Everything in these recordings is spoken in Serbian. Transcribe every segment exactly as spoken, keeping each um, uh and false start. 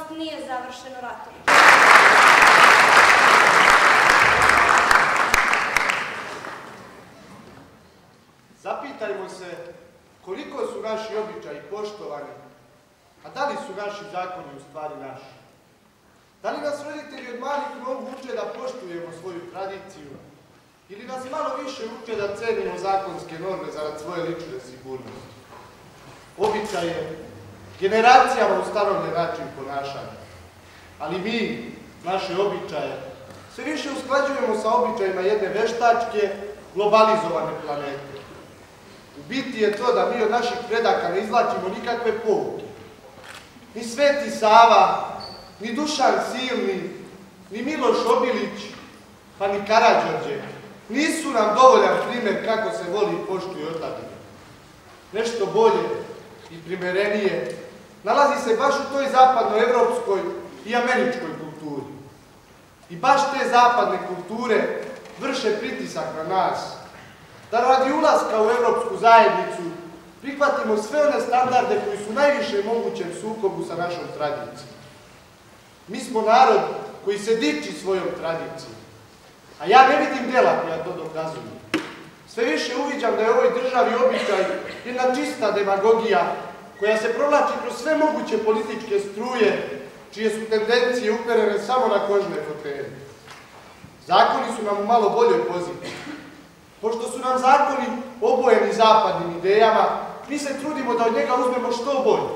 nije završeno ratom. Zapitajmo se koliko su naši običaji poštovani, a da li su naši zakoni u stvari naši? Da li nas roditelji od malih nogu uče da poštujemo svoju tradiciju ili nas malo više uče da cenimo zakonske norme zarad svoje lične sigurnosti? Običaj je generacijama ustanovljen način ponašanja, ali mi, naše običaje, sve više usklađujemo sa običajima jedne veštačke, globalizovane planete. U biti je to da mi od naših predaka ne izvlačimo nikakve pouke. Ni Sveti Sava, ni Dušan Silni, ni Miloš Obilić, pa ni Karađorđe nisu nam dovoljan primjer kako se voli i poštuje otadžbina. Nešto bolje i primerenije nalazi se baš u toj zapadnoevropskoj i američkoj kulturi. I baš te zapadne kulture vrše pritisak na nas, da radi ulaska u evropsku zajednicu prihvatimo sve one standarde koji su najviše mogućem sukobu sa našom tradicijom. Mi smo narod koji se diči svojom tradicijom, a ja ne vidim dela koja to dokazuju. Sve više uviđam da je u ovoj državi običaj jedna čista demagogija koja se provlači kroz sve moguće političke struje, čije su tendencije uperene samo na kožne fotelje. Zakoni su nam u malo boljoj poziciji. Pošto su nam zakoni obojeni zapadnim idejama, mi se trudimo da od njega uzmemo što bolje.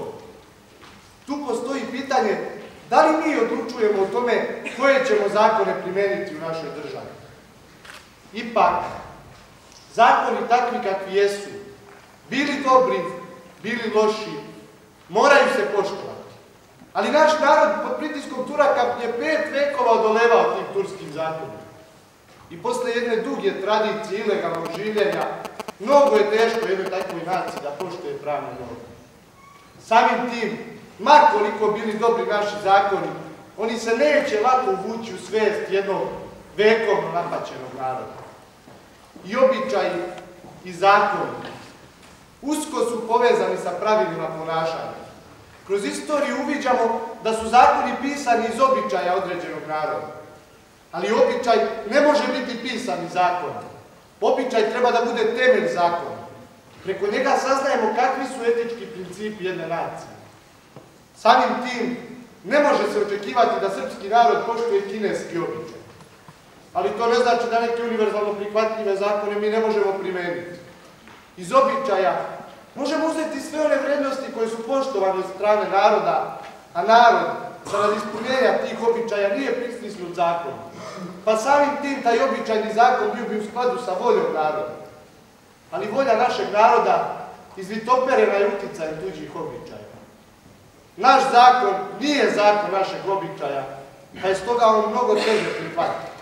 Tu postoji pitanje da li mi odlučujemo o tome koje ćemo zakone primeniti u našoj državi. Ipak, zakoni takvi kakvi jesu, bili dobri, bili loši, moraju se poštovati. Ali naš narod pod pritiskom Turaka je pet vekova odolevao tim turskim zakonima. I posle jedne duge tradicije ilegalnog življenja, mnogo je teško jednoj takvoj naciji da poštuje pravne norme. Samim tim, ma koliko bili dobri naši zakoni, oni se neće lako uvući u svest jednog vekovno napaćenog naroda. I običaji i zakoni usko su povezani sa pravilima ponašanja. Kroz istoriju uviđamo da su zakoni pisani iz običaja određenog naroda. Ali običaj ne može biti pisan iz zakona. Običaj treba da bude temelj zakona. Preko njega saznajemo kakvi su etički principi jedne nacije. Samim tim, ne može se očekivati da srpski narod poštuje kineski običaj. Ali to ne znači da neke univerzalno prihvatljive zakone mi ne možemo primeniti. Iz običaja možemo uzeti sve one vrednosti koje su poštovane od strane naroda, a narod, zarad ispunjenja tih običaja, nije pristisnut zakon. Pa samim tim taj običajni zakon bio bi u skladu sa voljom naroda. Ali volja našeg naroda izvitoperena je uticajem tuđih običaja. Naš zakon nije zakon našeg običaja, pa je stoga on mnogo teže prihvatiti.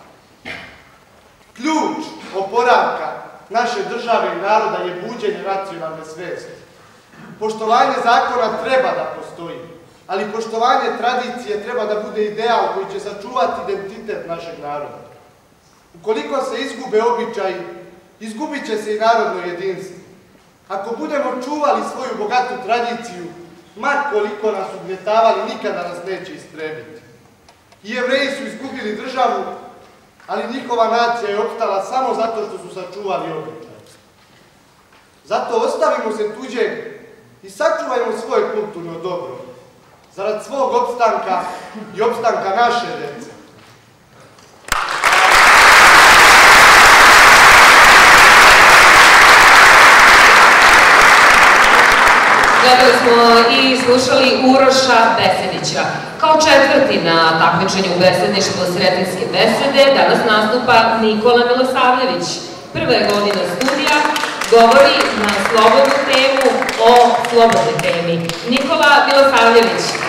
Ključ oporavka naše države i naroda je buđenje nacionalne svesti. Poštovanje zakona treba da postoji, ali poštovanje tradicije treba da bude ideal koji će sačuvati identitet našeg naroda. Ukoliko se izgube običaji, izgubit će se i narodno jedinstvo. Ako budemo čuvali svoju bogatu tradiciju, ma koliko nas ugnjetavali, nikada nas neće istrebiti. I Jevreji su izgubili državu, ali njihova nacija je opstala samo zato što su sačuvali običaj. Zato ostavimo se tuđeg i sačuvajmo svoje kulturno dobro, zarad svog opstanka i opstanka naše dece. Gledali smo i slušali Uroša Besedića. Kao četvrti na takmičenju u besedništvu Sretenjske besede danas nastupa Nikola Milosavljević. Prve godine studija govori na slobodnu temu o slobodnoj temi. Nikola Milosavljević.